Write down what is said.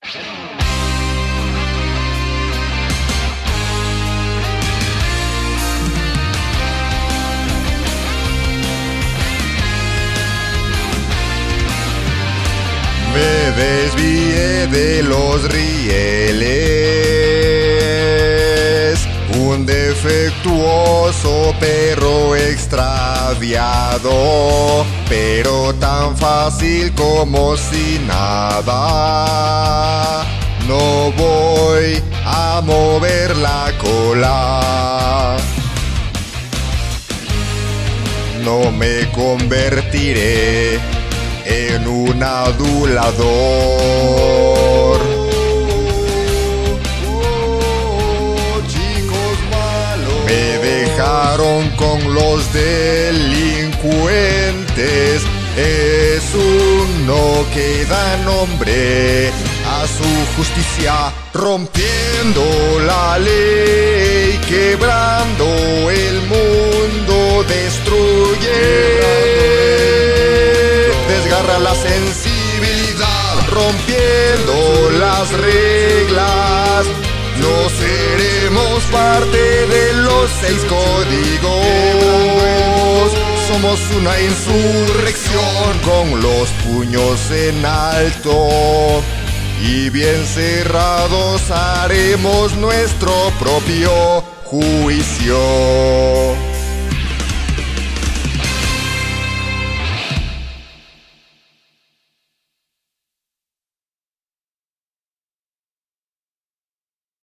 Me desvié de los rieles, un defectuoso perro extraviado, pero tan fácil como si nada. No voy a mover la cola, no me convertiré en un adulador. Chicos malos me dejaron con los delincuentes. Es uno que da nombre a su justicia, rompiendo la ley, quebrando el mundo, destruye. Desgarra la sensibilidad, rompiendo las reglas. No seremos parte de los 6 códigos. Somos una insurrección con los puños en alto, y bien cerrados haremos nuestro propio juicio.